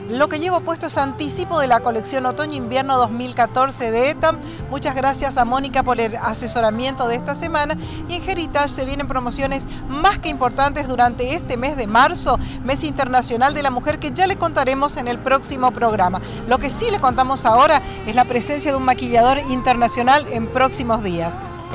Lo que llevo puesto es anticipo de la colección Otoño-Invierno 2014 de ETAM. Muchas gracias a Mónica por el asesoramiento de esta semana. Y en Heritage se vienen promociones más que importantes durante este mes de marzo, mes internacional de la mujer, que ya le contaremos en el próximo programa. Lo que sí le contamos ahora es la presencia de un maquillador internacional en próximos días.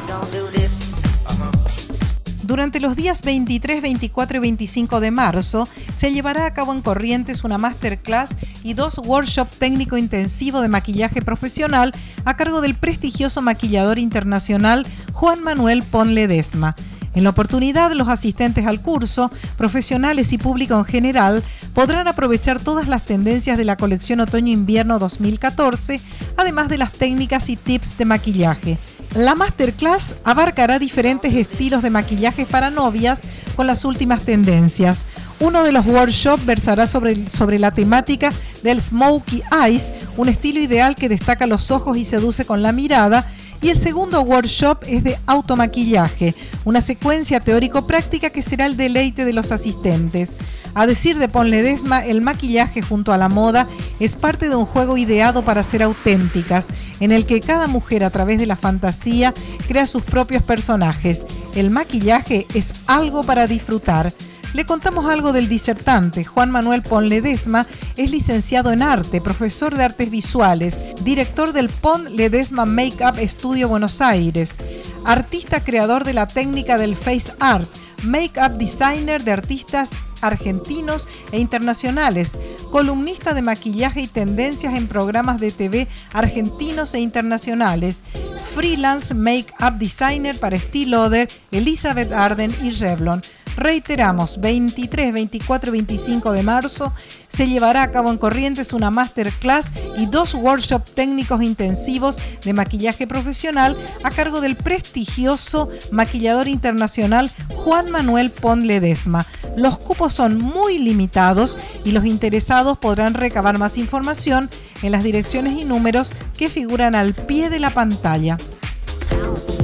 Durante los días 23, 24 y 25 de marzo se llevará a cabo en Corrientes una masterclass y 2 workshops técnico intensivo de maquillaje profesional a cargo del prestigioso maquillador internacional Juan Manuel Pon Ledesma. En la oportunidad, los asistentes al curso, profesionales y público en general, podrán aprovechar todas las tendencias de la colección Otoño-Invierno 2014, además de las técnicas y tips de maquillaje. La masterclass abarcará diferentes estilos de maquillaje para novias con las últimas tendencias. Uno de los workshops versará sobre la temática del Smokey Eyes, un estilo ideal que destaca los ojos y seduce con la mirada. Y el segundo workshop es de automaquillaje, una secuencia teórico-práctica que será el deleite de los asistentes. A decir de Pon Ledesma, el maquillaje junto a la moda es parte de un juego ideado para ser auténticas, en el que cada mujer a través de la fantasía crea sus propios personajes. El maquillaje es algo para disfrutar. Le contamos algo del disertante. Juan Manuel Pon Ledesma es licenciado en arte, profesor de artes visuales, director del Pon Ledesma Makeup Studio Buenos Aires, artista creador de la técnica del Face Art, make-up designer de artistas argentinos e internacionales, columnista de maquillaje y tendencias en programas de TV argentinos e internacionales, freelance make-up designer para Estée Lauder, Elizabeth Arden y Revlon. Reiteramos, 23, 24 y 25 de marzo se llevará a cabo en Corrientes una masterclass y 2 workshops técnicos intensivos de maquillaje profesional a cargo del prestigioso maquillador internacional Juan Manuel Pon Ledesma. Los cupos son muy limitados y los interesados podrán recabar más información en las direcciones y números que figuran al pie de la pantalla.